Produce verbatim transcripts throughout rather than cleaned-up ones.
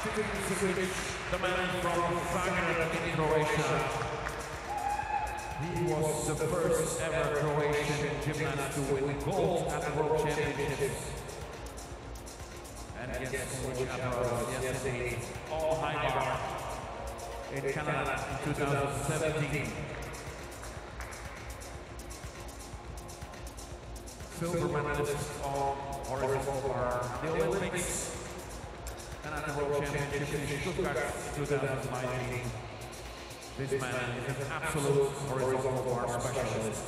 the man from Zagreb in Croatia. He was the first ever Croatian gymnast to win gold at the World Championships. And guess which other yesterday, all high bar in Canada in two thousand seventeen. Silver medalist on horizontal bar at the Olympics and at the World Championships in Stuttgart in two thousand nineteen. This man is an absolute horizontal bar specialist.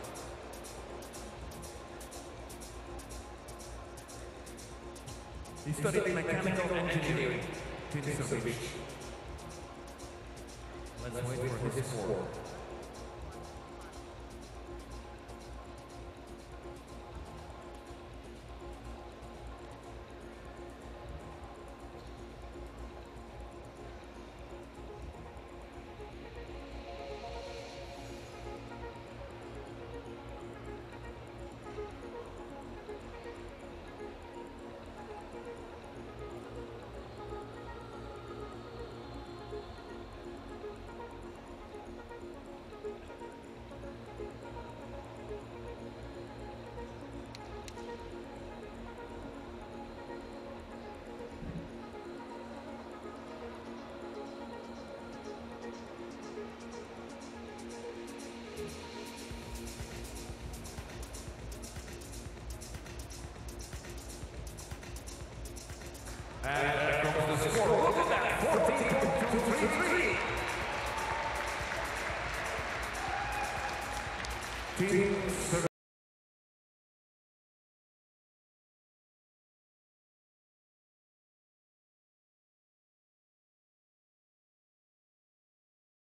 He studied mechanical engineering in S R B I C. Let's wait for his score. And there comes the score. Look at that, fourteen point two three three. Team